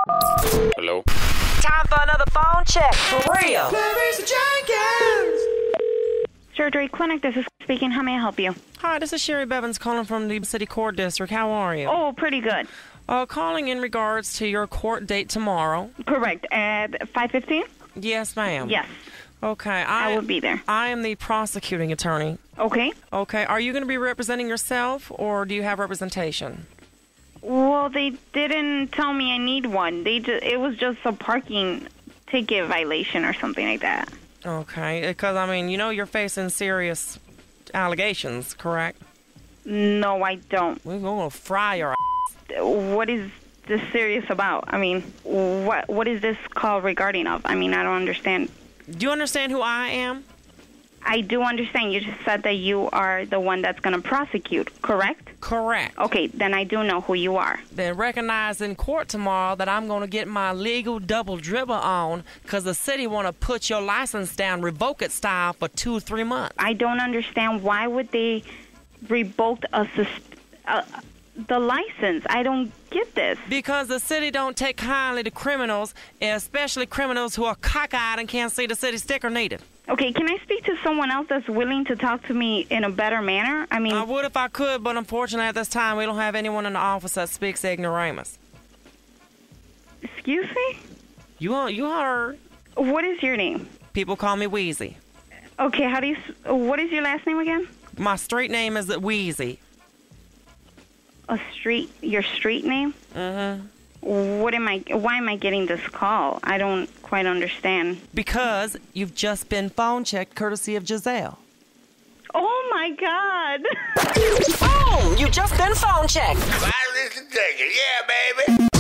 Hello? Time for another phone check. For real. Clairissa Jenkins! Surgery Clinic, this is speaking. How may I help you? Hi, this is Sherry Bevins calling from the City Court District. How are you? Oh, pretty good. Calling in regards to your court date tomorrow. Correct. At 5:15? Yes, ma'am. Yes. Okay. I will be there. I am the prosecuting attorney. Okay. Okay. Are you going to be representing yourself, or do you have representation? Well, they didn't tell me I need one. It was just a parking ticket violation or something like that. Okay. Because, I mean, you know you're facing serious allegations, correct? No, I don't. We're going to fry your ass. What is this serious about? I mean, what is this call regarding of? I mean, I don't understand. Do you understand who I am? I do understand. You just said that you are the one that's going to prosecute, correct? Correct. Okay, then I do know who you are. Then recognize in court tomorrow that I'm going to get my legal double dribble on because the city want to put your license down Revoke-It style for 2-3 months. I don't understand. Why would they revoke the license? I don't get this. Because the city don't take kindly to criminals, especially criminals who are cockeyed and can't see the city sticker needed. Okay, can I speak to someone else that's willing to talk to me in a better manner? I mean, I would if I could, but unfortunately at this time we don't have anyone in the office that speaks ignoramus. Excuse me? You heard. What is your name? People call me Wheezy. Okay, what is your last name again? My street name is Wheezy. Your street name? Mm-hmm. Why am I getting this call? I don't quite understand. Because you've just been phone checked courtesy of Giselle. Oh my God. Boom! You just been phone checked. Listen, take it. Yeah, baby.